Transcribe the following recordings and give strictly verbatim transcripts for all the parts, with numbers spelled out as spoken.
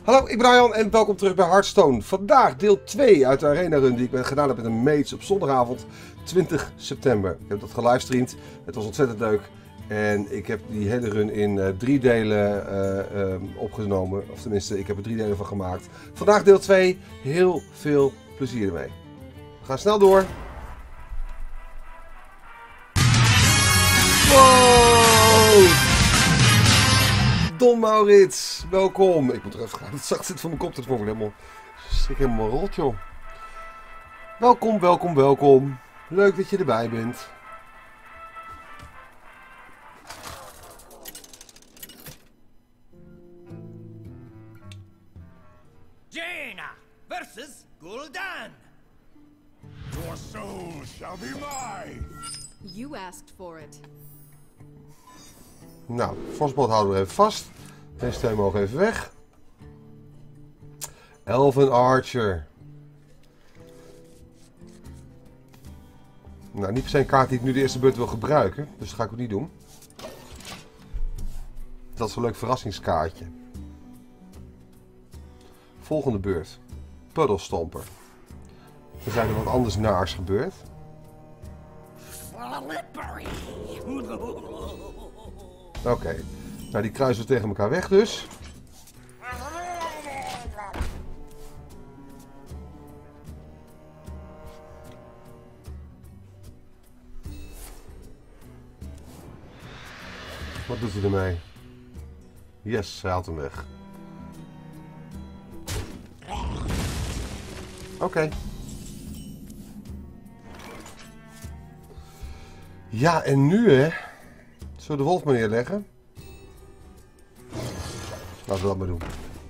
Hallo, ik ben Arjan en welkom terug bij Hearthstone. Vandaag deel twee uit de arena run die ik ben gedaan heb met een mates op zondagavond twintig september. Ik heb dat gelivestreamd, het was ontzettend leuk. En ik heb die hele run in uh, drie delen uh, uh, opgenomen, of tenminste ik heb er drie delen van gemaakt. Vandaag deel twee, heel veel plezier ermee. We gaan snel door. Wow! Don Maurits, welkom. Ik moet er even gaan. Het zacht zit van mijn kop. Dat vond ik helemaal. Ik helemaal rot, joh. Welkom, welkom, welkom. Leuk dat je erbij bent. Jaina versus Gul'dan. Your soul shall be mine. You asked for it. Nou, vastbod houden we even vast. Deze twee mogen even weg. Elven Archer. Nou, niet per se een kaart die ik nu de eerste beurt wil gebruiken. Dus dat ga ik ook niet doen. Dat is een leuk verrassingskaartje. Volgende beurt. Puddelstomper. Er zijn er wat anders naars gebeurd. Oké. Okay. Nou, die kruisen tegen elkaar weg dus. Wat doet hij ermee? Yes, hij haalt hem weg. Oké. Okay. Ja, en nu hè. Zullen we de wolf maar neerleggen? Laten we dat maar doen.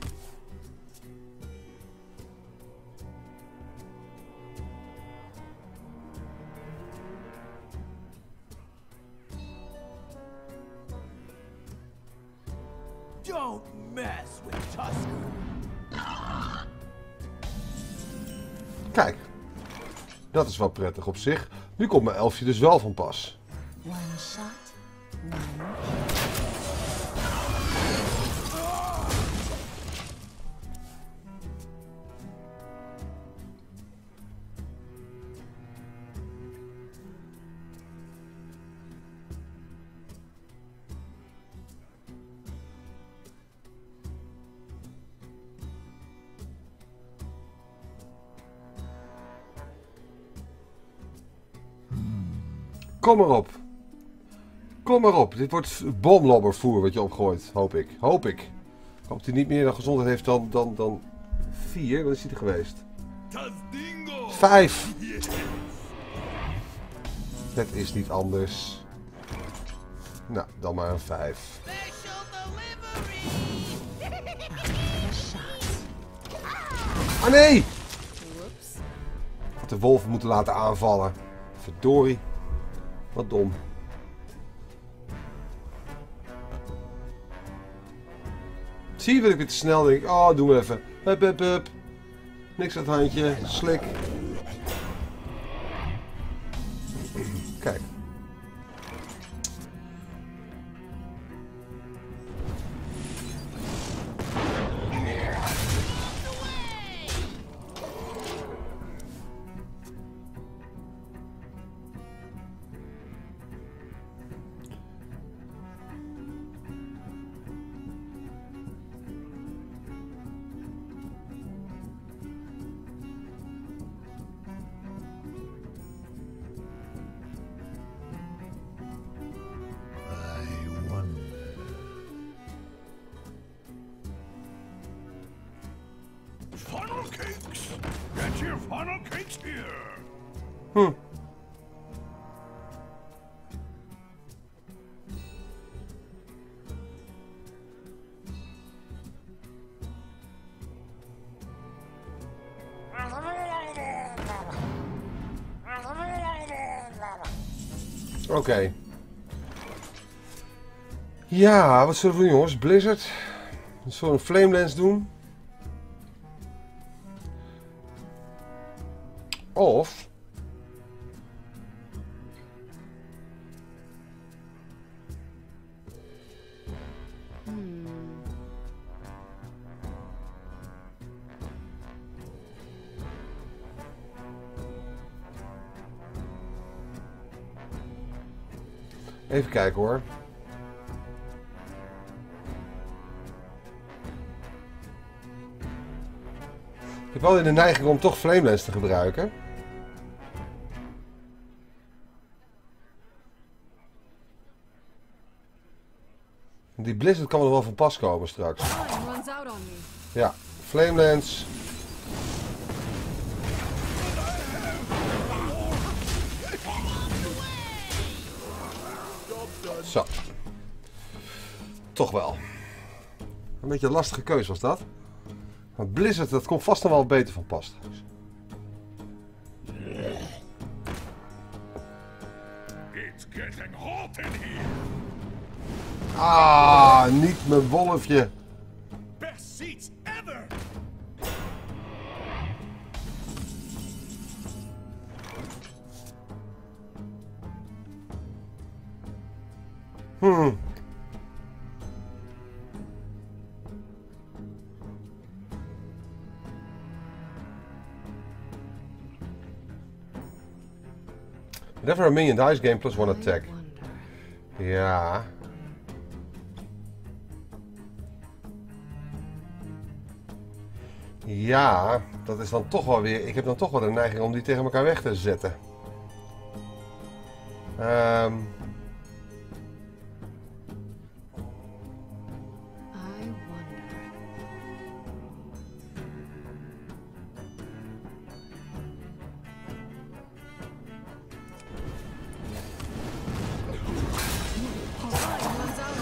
Don't mess with Tusker. Kijk, dat is wel prettig op zich. Nu komt mijn elfje dus wel van pas. One shot, one. Kom maar op. Kom maar op. Dit wordt bomlobbervoer wat je opgooit. Hoop ik. Hoop ik. Ik hoop dat hij niet meer dan gezondheid heeft dan, dan, dan vier. Wat is hij er geweest? Vijf. Het is niet anders. Nou, dan maar een vijf. Ah nee! Had de wolf moeten laten aanvallen. Verdorie. Wat dom. Zie je, wil ik weer te snel denk. Oh, doen we even. Hup, hup, hup. Niks aan het handje. Slik. Kijk. Funnel cakes! Get your funnel cakes here! Hm. Oké. Okay. Ja, wat zullen we doen jongens? Blizzard. Zullen we een Flame Lance doen? Of... Even kijken hoor. Ik heb wel in de neiging om toch Flamelens te gebruiken. Die Blizzard kan er wel van pas komen straks. Time runs out on me. Ja, Flamelens. Zo. Toch wel. Een beetje een lastige keuze was dat. Maar Blizzard, dat komt vast nog wel beter van pas. It's getting hot in here. Ah, niet mijn wolfje. Best seats ever. Hmm. Never a minion dies game plus one attack. Ja. Ja, dat is dan toch wel weer... Ik heb dan toch wel de neiging om die tegen elkaar weg te zetten. Ehm... I wonder. Time runs out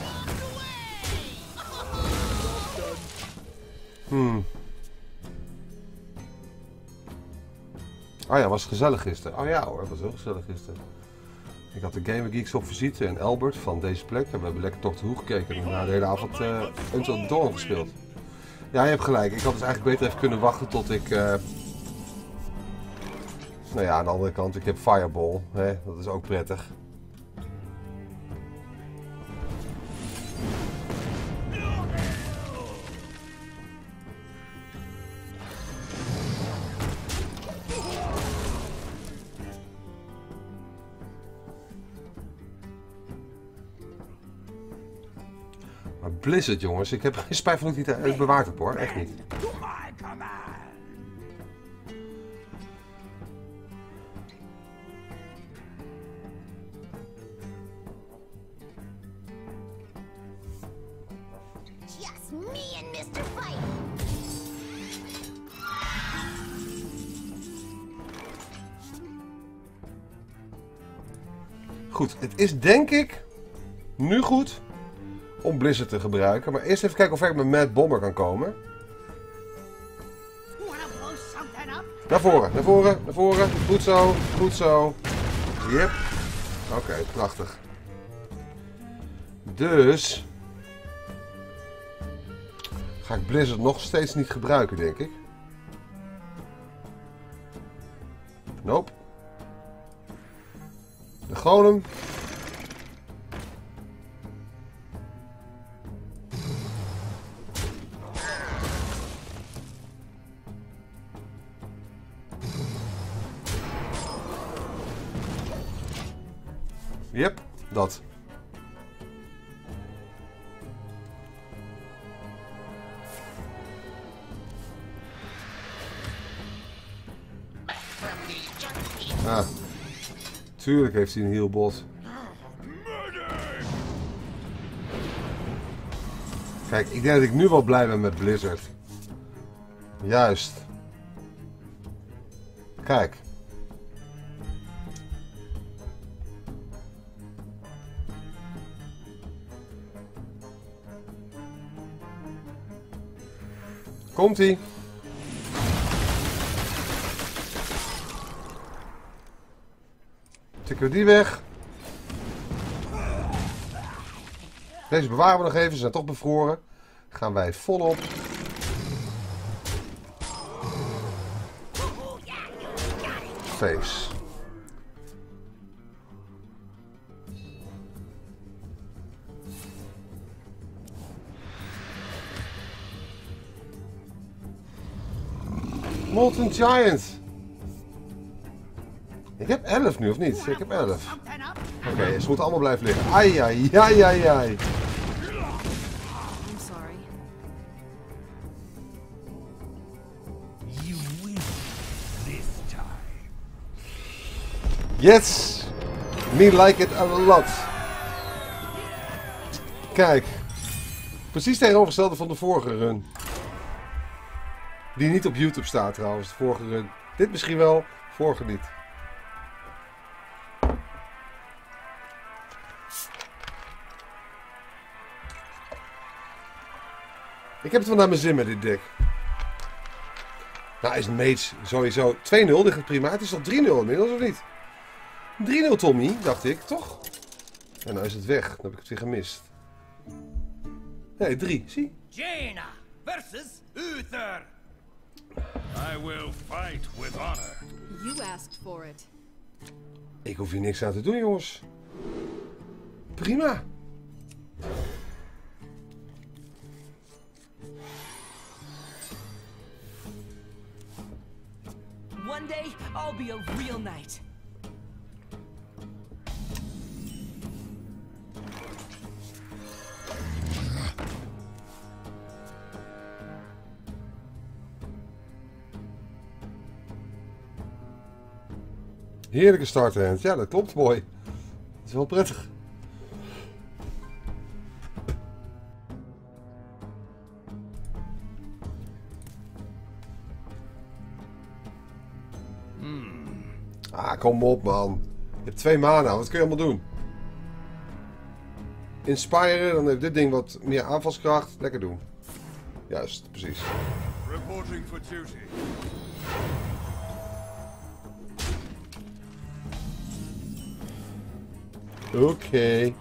on me. Hmm. Oh ja, was het gezellig gisteren. Oh ja hoor, het was heel gezellig gisteren. Ik had de Gamer Geeks op visite en Albert van deze plek. En we hebben lekker Doctor Who gekeken en daarna de hele avond uh, Until Dawn gespeeld. Ja, je hebt gelijk. Ik had dus eigenlijk beter even kunnen wachten tot ik... Uh... Nou ja, aan de andere kant, ik heb Fireball. Hè? Dat is ook prettig. Maar Blizzard, jongens, ik heb geen spijt van dat ik het niet bewaard heb hoor, echt niet. To my command. Just me and mister Fight. Goed, het is denk ik nu goed om Blizzard te gebruiken. Maar eerst even kijken of ik met Mad Bomber kan komen. Wanna blow something up? Naar voren, naar voren, naar voren. Goed zo, goed zo. Yep. Oké, okay, prachtig. Dus... ga ik Blizzard nog steeds niet gebruiken, denk ik. Nope. De Golem. Yep, dat. Ah, tuurlijk heeft hij een healbot. Kijk, ik denk dat ik nu wel blij ben met Blizzard. Juist. Kijk. Komt-ie. Tikken we die weg. Deze bewaren we nog even, ze zijn toch bevroren. Gaan wij volop. Face. Molten Giant. Ik heb elf nu, of niet? Ik heb elf. Something up? Oké, okay, ze moeten allemaal blijven liggen. Ai, ai, ai, ai, ai. I'm sorry. You win this time. Yes! Me like it a lot. Kijk. Precies tegenovergestelde van de vorige run. Die niet op YouTube staat trouwens, de vorige run. Dit misschien wel, vorige niet. Ik heb het wel naar mijn zin met dit deck. Nou is Mage sowieso twee nul, ligt het prima. Het is toch drie nul inmiddels of niet? drie nul Tommy, dacht ik, toch? En nou is het weg, dan heb ik het weer gemist. Nee, drie, zie? Jaina versus Uther. I will fight with honor. You asked for it. Ik hoef hier niks aan te doen, jongens. Prima. One day, I'll be a real knight. Heerlijke starterhand. Ja, dat klopt, mooi. Dat is wel prettig. Hmm. Ah, kom op, man. Je hebt twee mana. Wat kun je allemaal doen? Inspire, dan heeft dit ding wat meer aanvalskracht. Lekker doen. Juist, precies. Reporting for duty. Oké. Okay.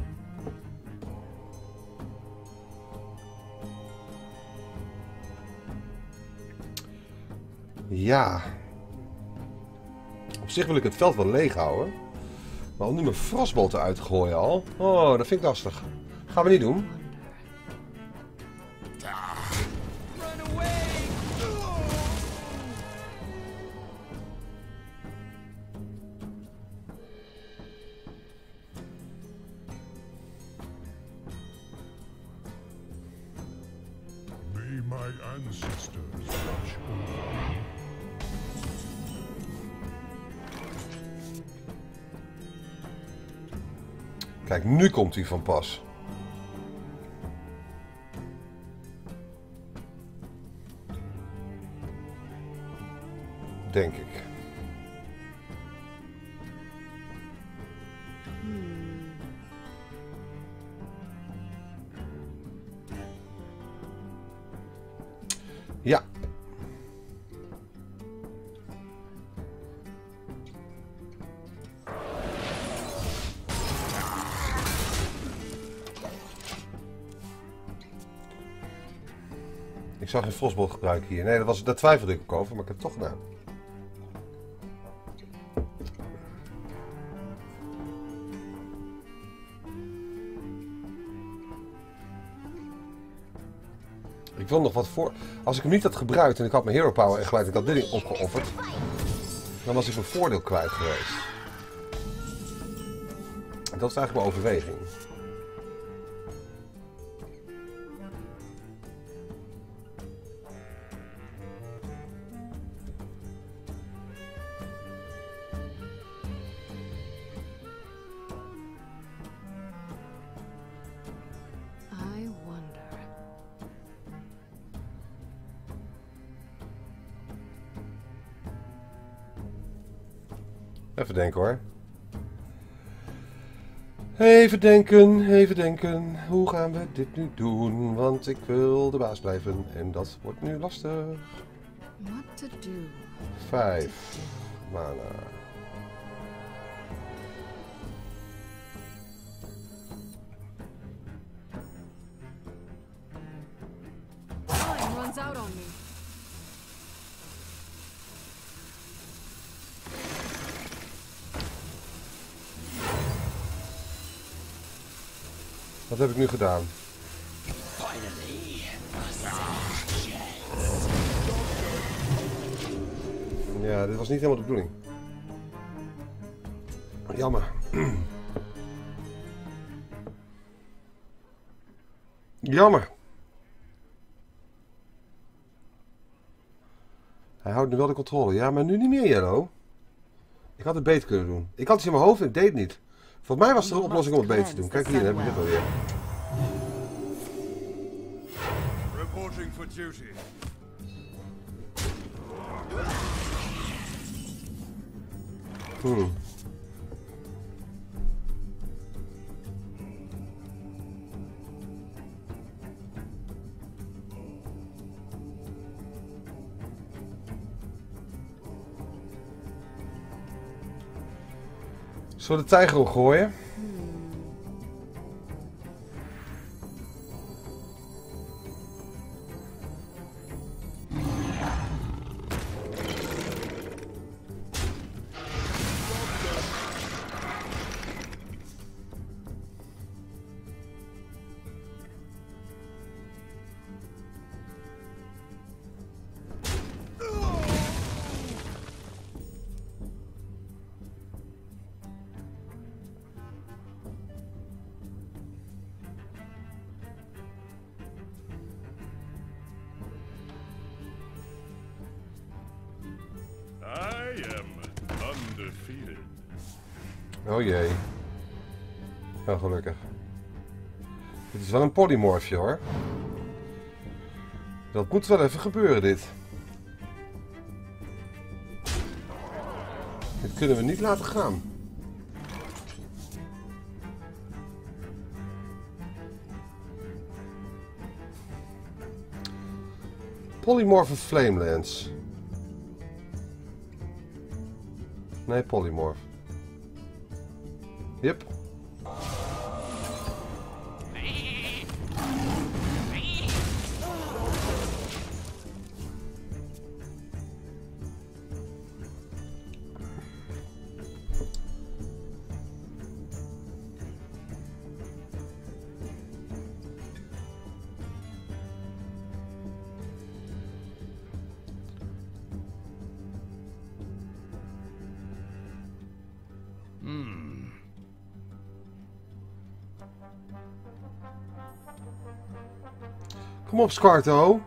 Ja. Op zich wil ik het veld wel leeg houden. Maar om nu mijn frostbolt eruit te gooien al. Oh, dat vind ik lastig. Gaan we niet doen. Run away! May my ancestors watch over me. Kijk, nu komt hij van pas. Denk ik. Ja. Ik zou geen frostbolt gebruiken hier. Nee, dat was, daar twijfelde ik ook over, maar ik heb het toch gedaan. Ik wil nog wat voor... Als ik hem niet had gebruikt en ik had mijn hero power en gelijk ik had dit ding opgeofferd, dan was ik mijn voordeel kwijt geweest. En dat is eigenlijk mijn overweging. I wonder. Even denken hoor. Even denken, even denken. Hoe gaan we dit nu doen? Want ik wil de baas blijven en dat wordt nu lastig. What to do? Vijf mana. Time runs out on me. Wat heb ik nu gedaan? Ja, dit was niet helemaal de bedoeling. Jammer. Jammer. Hij houdt nu wel de controle. Ja, maar nu niet meer, Yellow. Ik had het beter kunnen doen. Ik had iets in mijn hoofd en ik deed het niet. Volgens mij was er een oplossing om het beter te doen. Kijk hier, dan heb ik het alweer. Reporting for duty. Hmm. Zullen we de tijger opgooien? I am undefeated. Oh jee. Nou, gelukkig. Dit is wel een polymorfje hoor. Dat moet wel even gebeuren dit. Dit kunnen we niet laten gaan. Polymorph of Flamelance. Nee, polymorph. Yep. Kom op, Scarto.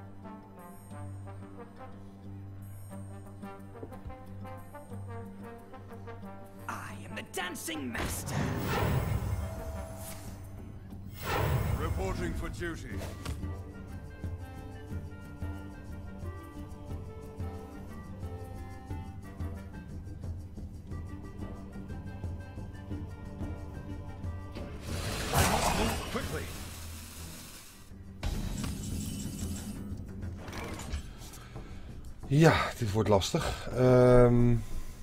I am the dancing master. Reporting for duty. I must move quickly. Ja, dit wordt lastig. Um...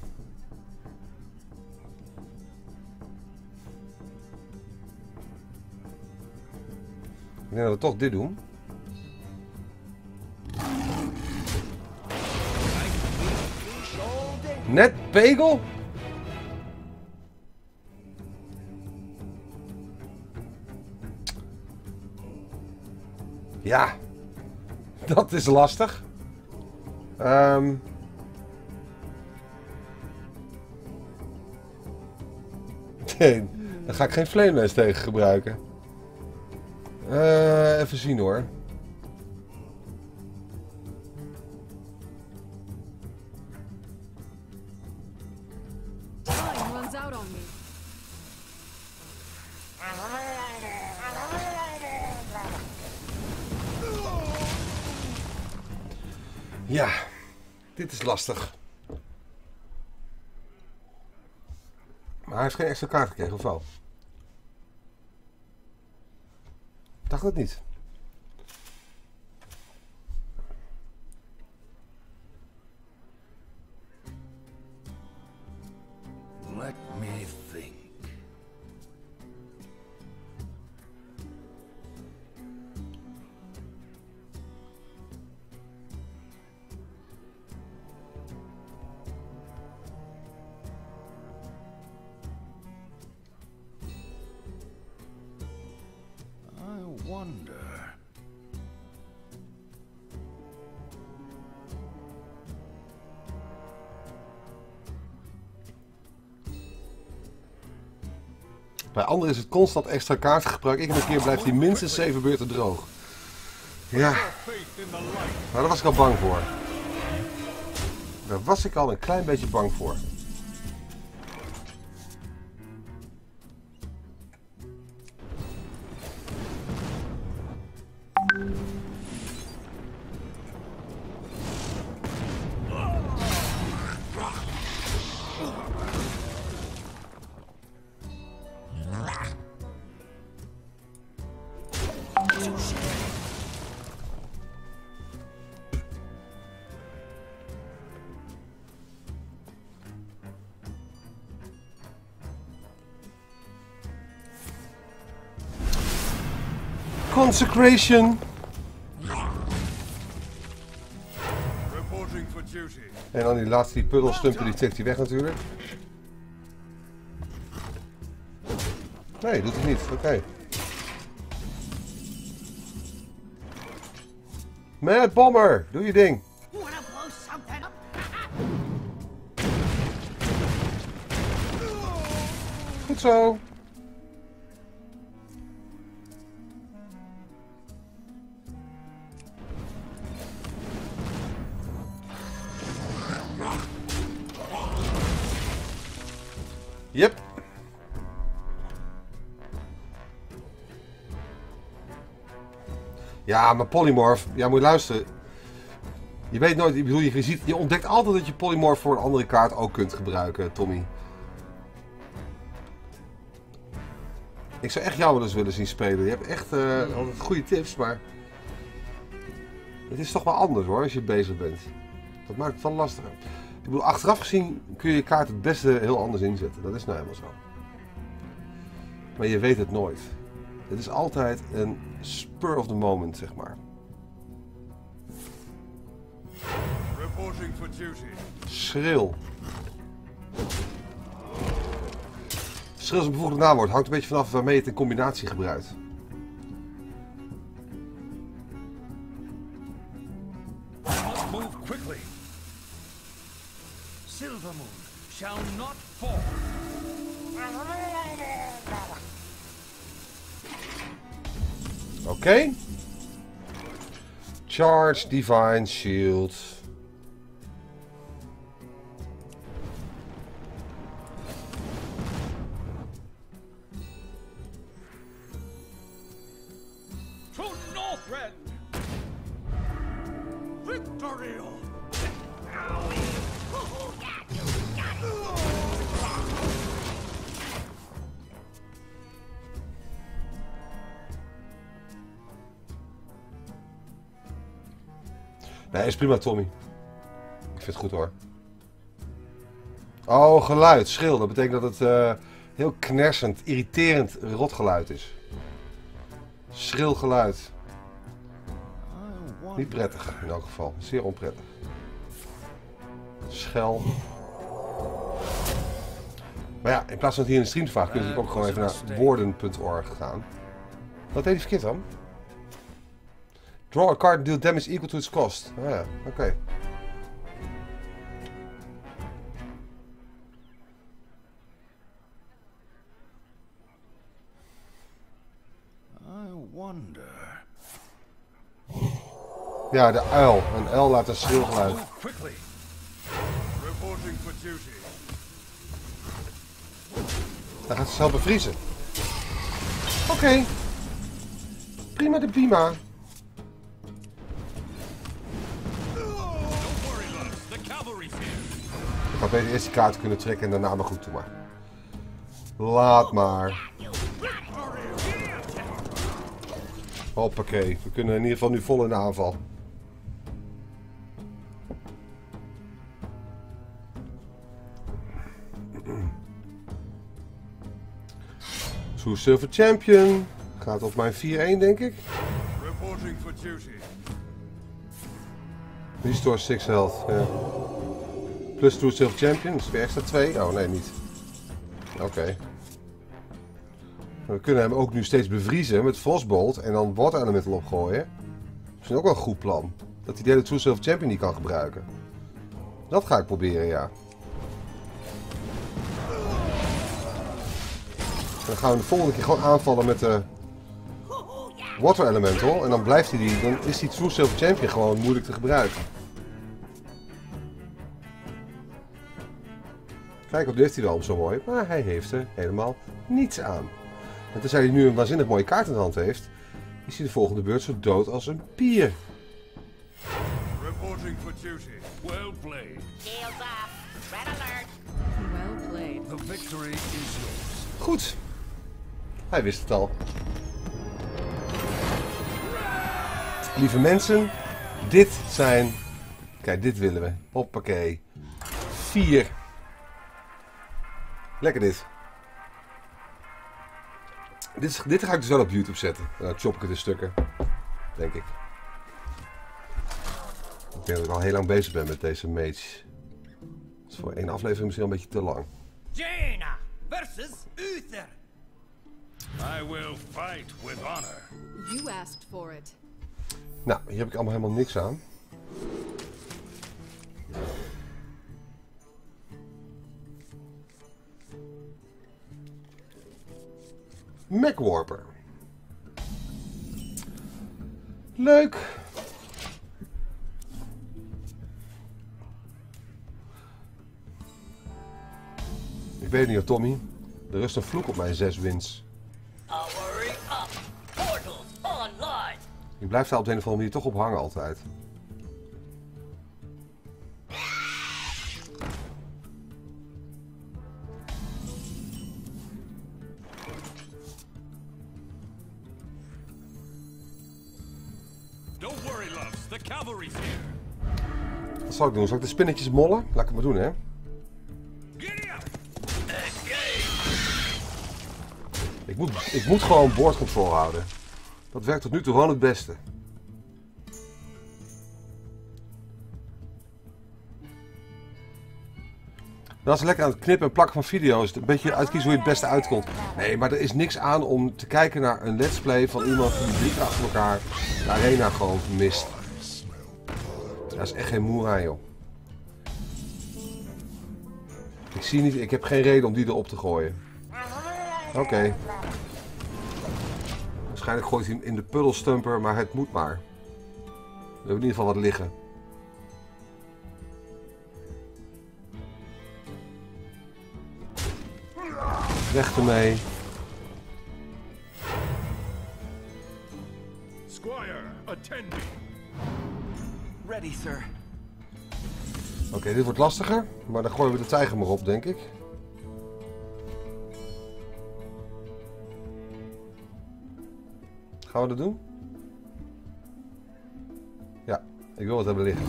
Ik denk dat we toch dit doen. Net Pegel? Ja, dat is lastig. Um... Nee, daar ga ik geen Flamelance tegen gebruiken. Uh, even zien hoor. Time runs out on me. Ja, dit is lastig. Maar hij heeft geen extra kaart gekregen, of wel? Ik dacht het niet. Let me think. I wonder. Bij anderen is het constant extra kaartgebruik. Ik heb een keer blijft hij minstens zeven beurten droog. Ja. Maar daar was ik al bang voor. Daar was ik al een klein beetje bang voor. Consecration. Reporting for duty. En dan die laatste, die puddelstumpen, die trekt hij weg natuurlijk. Nee, doet hij niet. Oké. Okay. Mad Bomber, doe je ding. Wanna blow something up? Goed zo. Yep. Ja, maar polymorph. Ja, moet je luisteren. Je weet nooit, ik bedoel, je, ziet, je ontdekt altijd dat je polymorph voor een andere kaart ook kunt gebruiken, Tommy. Ik zou echt jou wel eens willen zien spelen. Je hebt echt uh, altijd goede tips, maar het is toch wel anders hoor, als je bezig bent. Dat maakt het wel lastiger. Ik bedoel, achteraf gezien kun je je kaart het beste heel anders inzetten. Dat is nou helemaal zo. Maar je weet het nooit. Het is altijd een spur of the moment, zeg maar. Reporting for duty. Schril. Schril is een bevoegd naamwoord. Hangt een beetje vanaf waarmee je het in combinatie gebruikt. Move quickly. Silvermoon shall not fall. Oké. Okay. Charge, Divine, Shield. To Northrend. Victory. Nee, is prima, Tommy. Ik vind het goed hoor. Oh, geluid, schil. Dat betekent dat het uh, heel knersend, irriterend rotgeluid is. Schril geluid. Niet prettig in elk geval. Zeer onprettig. Schel. Maar ja, in plaats van het hier in de stream te vragen, kun je natuurlijk ook gewoon even naar woorden punt org gaan. Wat deed hij verkeerd dan? Draw a card and deal damage equal to its cost. Ah ja, oké. Okay. I wonder. Ja, de uil. Een uil laat een schreeuwgeluid. Quickly. Reporting for duty. Dan gaat ze zelf bevriezen. Oké. Okay. Prima de prima. Ik had beter eerst die kaart kunnen trekken en daarna maar goed toe maar. Laat maar. Hoppakee. We kunnen in ieder geval nu vol in de aanval. True Silver Champion. Gaat op mijn vier één denk ik. Reporting for duty. Restore six health. Ja. Plus True Silver Champion. Dus weer extra twee. Oh nee, niet. Oké. Okay. We kunnen hem ook nu steeds bevriezen met Frostbolt en dan Water Elemental opgooien. Misschien ook wel een goed plan. Dat hij de hele True Silver Champion niet kan gebruiken. Dat ga ik proberen, ja. Dan gaan we de volgende keer gewoon aanvallen met de Water Elemental. En dan blijft hij die, dan is die True Silver Champion gewoon moeilijk te gebruiken. Kijk, wat heeft hij wel zo mooi. Maar hij heeft er helemaal niets aan. En tenzij hij nu een waanzinnig mooie kaart in de hand heeft, is hij de volgende beurt zo dood als een pier. Reporting for duty. Well played. Shields up. Red alert. Well played. The victory is yours. Goed. Hij wist het al. Lieve mensen, dit zijn... Kijk, dit willen we. Hoppakee. Vier. Lekker dit. Dit, is, dit ga ik dus wel op YouTube zetten. En dan chop ik het in stukken. Denk ik. Ik denk dat ik al heel lang bezig ben met deze mage. Dat is voor één aflevering misschien een beetje te lang. Jaina versus Uther. I will fight with honor. You asked for it. Nou, hier heb ik allemaal helemaal niks aan. Macwarper. Leuk. Ik weet het niet, Tommy. Er rust een vloek op mijn zes wins. Powering up. Portals online. Je blijft daar op de een of andere manier toch op hangen altijd. Don't worry, loves. The cavalry's here. Wat zal ik doen? Zal ik de spinnetjes mollen? Laat ik het maar doen, hè. Giddy up. Ik moet, ik moet gewoon board control houden. Dat werkt tot nu toe gewoon het beste. Dat is lekker aan het knippen en plakken van video's. Een beetje uitkiezen hoe je het beste uitkomt. Nee, maar er is niks aan om te kijken naar een let's play van iemand die drie keer achter elkaar de arena gewoon mist. Daar is echt geen moer aan, joh. Ik zie niet, ik heb geen reden om die erop te gooien. Oké. Okay. Waarschijnlijk gooit hij hem in de puddelstumper, maar het moet maar. We hebben in ieder geval wat liggen. Weg ermee. Squire, attend me. Ready, sir. Oké, okay, dit wordt lastiger, maar dan gooien we de tijger maar op, denk ik. Gaan we dat doen? Ja, ik wil wat hebben liggen.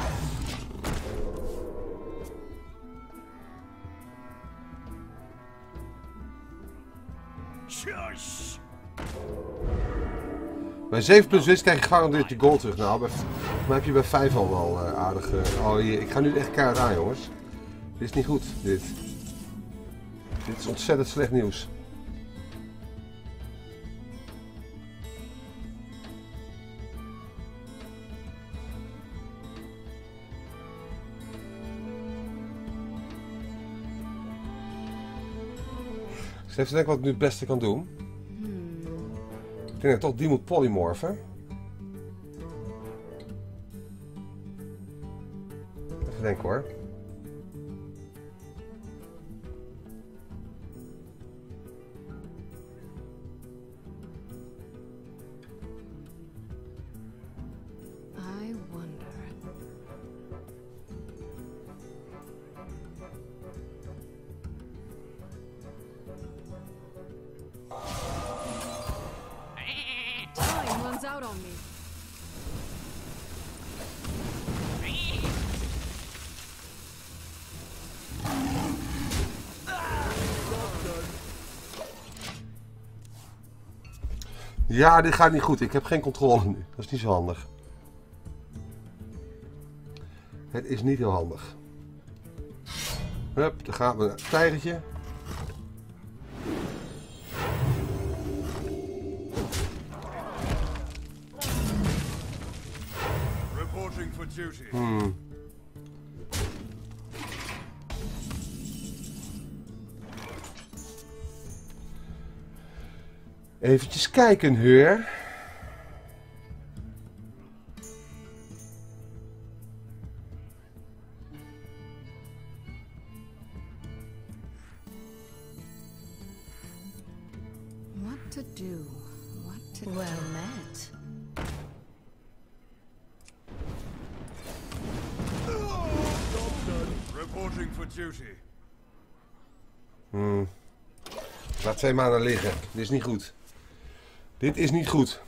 Shush. Bij zeven plus winst krijg je gegarandeerd je goal terug. Nou, bij, maar heb je bij vijf al wel uh, aardig... Uh, oh, hier, ik ga nu echt keihard aan, jongens. Dit is niet goed, dit. Dit is ontzettend slecht nieuws. Ik even denken wat ik nu het beste kan doen. Ik denk dat ik toch die moet polymorfen. Even denken hoor. I wonder. Time runs out on me. Ja, dit gaat niet goed. Ik heb geen controle nu. Dat is niet zo handig. Het is niet heel handig. Hup, daar gaan we naar het tijgertje. Reporting for duty. Hmm. Eventjes kijken, heer. What to do? What to Well do? met. Reporting for duty. Hmm. Laat twee maanden liggen. Dit is niet goed. Dit is niet goed.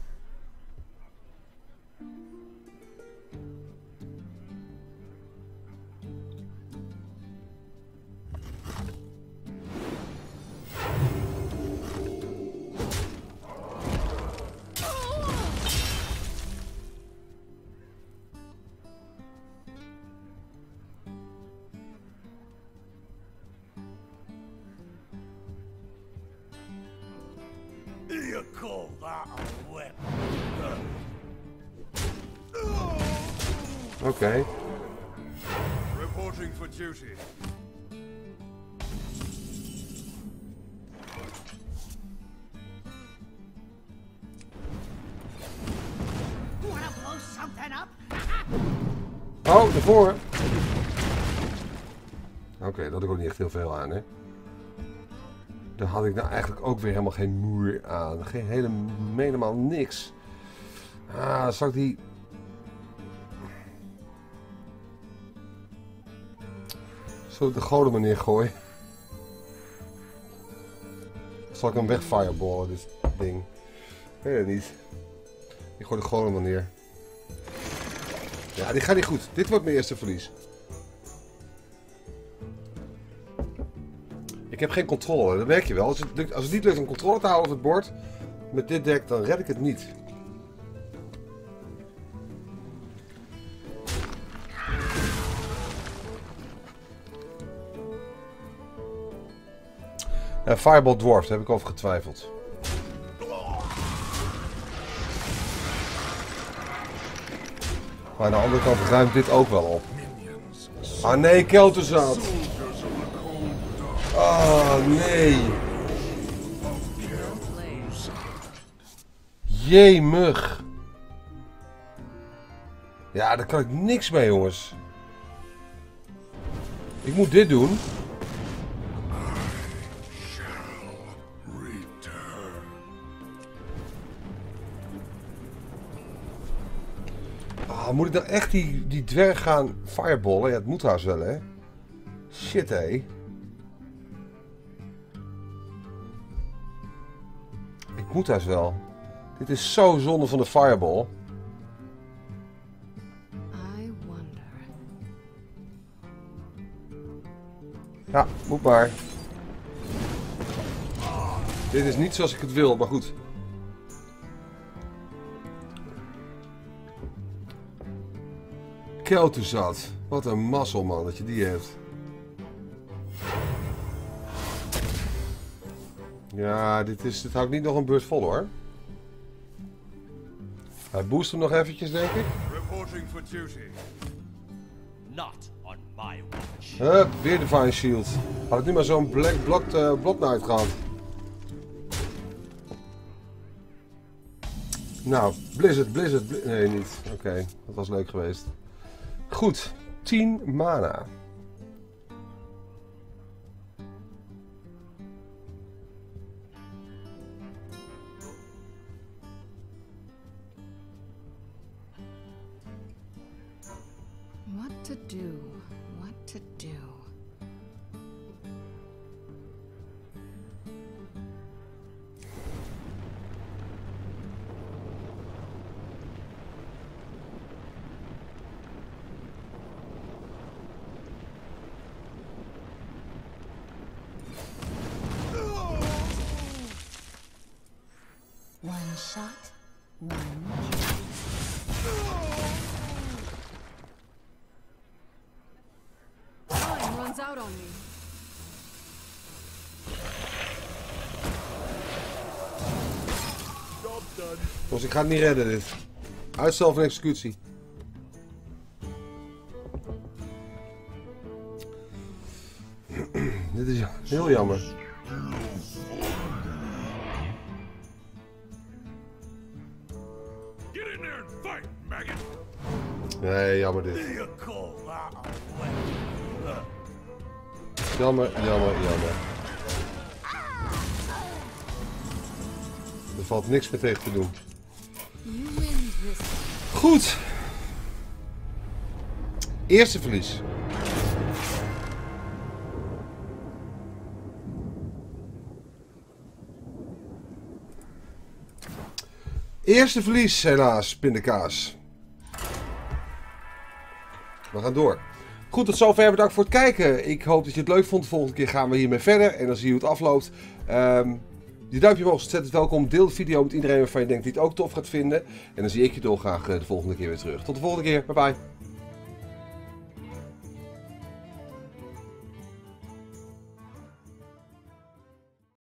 You call that a weapon? Oké. Okay. Reporting for duty. Wanna blow something up? Oh, daarvoor. Oké, okay, dat had ik ook niet echt heel veel aan, hè. Daar had ik nou eigenlijk ook weer helemaal geen moer aan. Geen hele, helemaal niks. Ah, zal ik die... Zal ik de goden manier gooien? Zal ik hem wegfireballen, dit ding? Ik weet het niet. Ik gooi de goden manier. Ja, die gaat niet goed. Dit wordt mijn eerste verlies. Ik heb geen controle, dat merk je wel. Als het, lukt, als het niet lukt om controle te houden op het bord met dit deck, dan red ik het niet. Ja, Fireball Dwarf, daar heb ik over getwijfeld. Maar aan de andere kant ruimt dit ook wel op. Ah nee, Kel'Thuzad. Oh nee. Jemig. Ja, daar kan ik niks mee, jongens. Ik moet dit doen. Ah, moet ik dan echt die, die dwerg gaan fireballen? Ja, het moet haast wel, hè. Shit, hé. Ik moet haast wel. Dit is zo zonde van de fireball. I wonder. Ja, moet maar. Dit is niet zoals ik het wil, maar goed. Kel'Thuzad. Wat een mazzel, man, dat je die hebt. Ja, dit, is, dit houdt niet nog een beurt vol, hoor. Hij boost hem nog eventjes, denk ik. Reporting for duty. Not on my watch. Hup, weer Divine Shield. Had ik nu maar zo'n Black Blood, uh, Blood Knight gehad. Nou, Blizzard, Blizzard, Blizzard. Nee, niet. Oké, okay, dat was leuk geweest. Goed, tien mana. What to do? What to do? One shot, one kill. Time runs out on me. Dus ik ga het niet redden, dit. Uitstel van executie. Dit is heel jammer. Get in there and fight, maggot. Nee, jammer dit. You call that a weapon? Jammer, jammer, jammer. Er valt niks meer tegen te doen. You win this. Goed. Eerste verlies. Eerste verlies, helaas, pindakaas. We gaan door. Goed, tot zover. Bedankt voor het kijken. Ik hoop dat je het leuk vond. De volgende keer gaan we hiermee verder. En dan zie je hoe het afloopt. Um, die duimpje omhoog is ontzettend welkom. Deel de video met iedereen waarvan je denkt die het ook tof gaat vinden. En dan zie ik je dolgraag de volgende keer weer terug. Tot de volgende keer. Bye bye.